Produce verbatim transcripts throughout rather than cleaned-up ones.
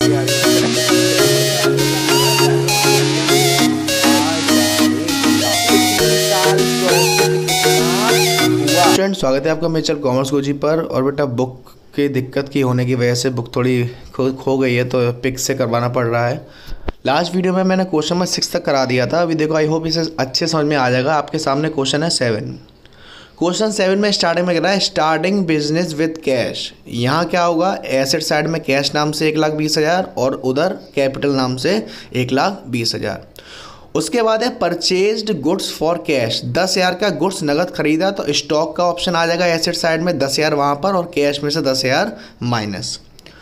Student, स्वागत है आपका मेरे चैनल कॉमर्स गुरुजी पर। और बेटा बुक की दिक्कत की होने की वजह से बुक थोड़ी खो खो गई है, तो पिक से करवाना पड़ रहा है। लास्ट वीडियो में मैंने क्वेश्चन नंबर सिक्स तक करा दिया था। अभी देखो, आई होप इसे अच्छे समझ में आ जाएगा। आपके सामने क्वेश्चन है सेवन। क्वेश्चन सेवन में स्टार्टिंग में कह रहा है स्टार्टिंग बिजनेस विद कैश। यहाँ क्या होगा, एसेट साइड में कैश नाम से एक लाख बीस हज़ार और उधर कैपिटल नाम से एक लाख बीस हज़ार। उसके बाद है परचेज्ड गुड्स फॉर कैश। दस हज़ार का गुड्स नगद खरीदा, तो स्टॉक का ऑप्शन आ जाएगा एसेट साइड में दस हज़ार वहाँ पर, और कैश में से दस हज़ार माइनस।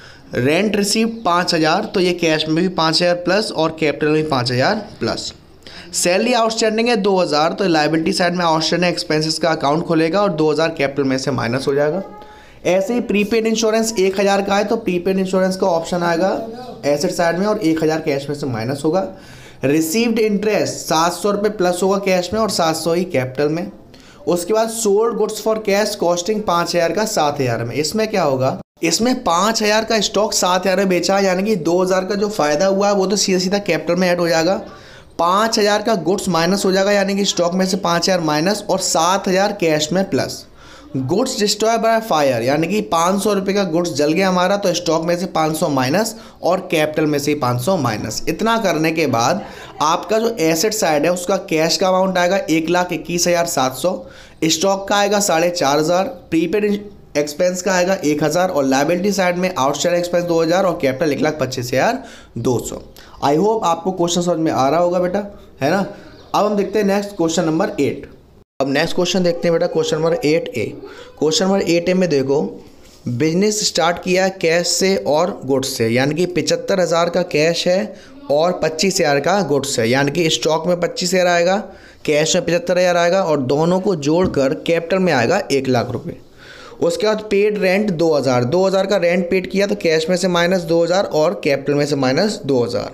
रेंट रिसीव पाँच हज़ार, तो ये कैश में भी पाँच हज़ार प्लस और कैपिटल में भी पाँच हज़ार प्लस। सैलरी आउटस्टैंडिंग है दो हज़ार, तो लायबिलिटी साइड में आउटस्टैंडिंग एक्सपेंसेस का अकाउंट खोलेगा और दो हज़ार कैपिटल में से माइनस हो जाएगा। ऐसे ही प्रीपेड इंश्योरेंस एक हज़ार का है, तो प्रीपेड इंश्योरेंस का ऑप्शन आएगा एसेट साइड में और एक हज़ार कैश में से माइनस होगा। रिसीव्ड इंटरेस्ट सात सौ रुपये प्लस होगा कैश में और सात सौ ही कैपिटल में। उसके बाद sold goods for cash costing पाँच हज़ार का सात हज़ार में। इसमें क्या होगा, इसमें पाँच हज़ार का स्टॉक सात हज़ार में बेचा, यानी कि दो हज़ार का जो फ़ायदा हुआ है वो तो सीधा सीधा कैपिटल में ऐड हो जाएगा। पाँच हज़ार का गुड्स माइनस हो जाएगा, यानी कि स्टॉक में से पाँच हज़ार माइनस और सात हज़ार कैश में plus. Goods destroy by fire, यानी कि पाँच सौ रुपये का गुड्स जल गया हमारा, तो स्टॉक में से पाँच सौ माइनस और कैपिटल में से पाँच सौ माइनस। इतना करने के बाद आपका जो एसेट साइड है उसका कैश का अमाउंट आएगा एक लाख इक्कीस हज़ार सात सौ, स्टॉक का आएगा साढ़े चार हज़ार, प्रीपेड एक्सपेंस का आएगा एक हज़ार और लायबिलिटी साइड में आउटस्टैंडिंग एक्सपेंस दो हज़ार और कैपिटल एक लाख पच्चीस हज़ार दो सौ। आई होप आपको क्वेश्चन समझ में आ रहा होगा बेटा, है ना। अब हम देखते हैं नेक्स्ट क्वेश्चन नंबर एट। अब नेक्स्ट क्वेश्चन देखते हैं बेटा, question number eight A. Question number eight A में देखो, बिजनेस स्टार्ट किया कैश से और गुड्स से, यानी कि पचहत्तर हज़ार का कैश है और पच्चीस हज़ार का गुड्स है, यानी कि स्टॉक में पच्चीस हज़ार आएगा, कैश में पचहत्तर हज़ार आएगा और दोनों को जोड़कर कैपिटल में आएगा एक लाख रुपये। उसके बाद पेड रेंट दो हज़ार, दो हज़ार का रेंट पेड किया, तो कैश में से माइनस दो हज़ार और कैपिटल में से माइनस दो हज़ार।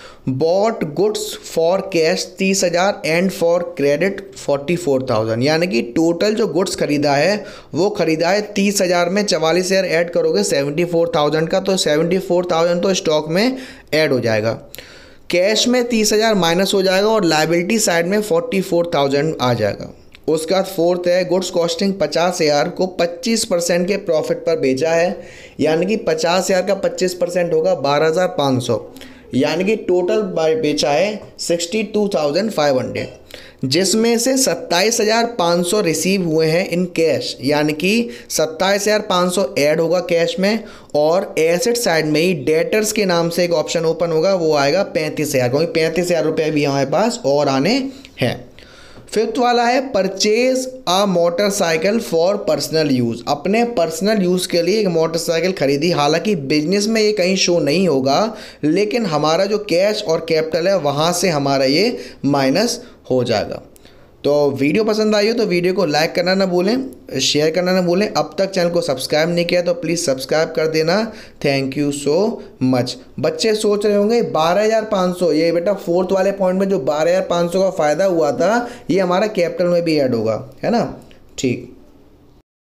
बॉट गुड्स फॉर कैश तीस हज़ार and for credit forty four thousand, यानी कि टोटल जो गुड्स खरीदा है वो खरीदा है तीस हज़ार में चवालीस हज़ार ऐड करोगे सेवेंटी फोर थाउजेंड का, तो सेवेंटी फोर थाउजेंड तो स्टॉक में ऐड हो जाएगा। कैश में तीस हज़ार माइनस हो जाएगा और लायबिलिटी साइड में फोर्टी फोर थाउजेंड आ जाएगा। उसके बाद फोर्थ है गुड्स कॉस्टिंग पचास हज़ार को पच्चीस परसेंट के प्रॉफिट पर बेचा है, यानी कि पचास हज़ार का पच्चीस परसेंट होगा बारह हज़ार पाँच सौ, यानी कि टोटल बेचा है sixty two thousand five hundred, जिसमें से सत्ताईस हज़ार पाँच सौ रिसीव हुए हैं इन कैश, यानी कि सत्ताईस हज़ार पाँच सौ ऐड होगा कैश में और एसेट साइड में ही डेटर्स के नाम से एक ऑप्शन ओपन होगा, वो आएगा पैंतीस हज़ार, क्योंकि पैंतीस हज़ार रुपये भी हमारे पास और आने हैं। फिफ्थ वाला है purchase a motorcycle for personal use, अपने पर्सनल यूज़ के लिए एक मोटरसाइकिल खरीदी। हालांकि बिजनेस में ये कहीं शो नहीं होगा, लेकिन हमारा जो कैश और कैपिटल है वहाँ से हमारा ये माइनस हो जाएगा। तो वीडियो पसंद आई हो तो वीडियो को लाइक करना ना भूलें, शेयर करना ना भूलें। अब तक चैनल को सब्सक्राइब नहीं किया तो प्लीज़ सब्सक्राइब कर देना। Thank you so much. बच्चे सोच रहे होंगे बारह हज़ार पाँच सौ, ये बेटा फोर्थ वाले पॉइंट में जो बारह हज़ार पाँच सौ का फ़ायदा हुआ था ये हमारा कैपिटल में भी ऐड होगा, है ना। ठीक।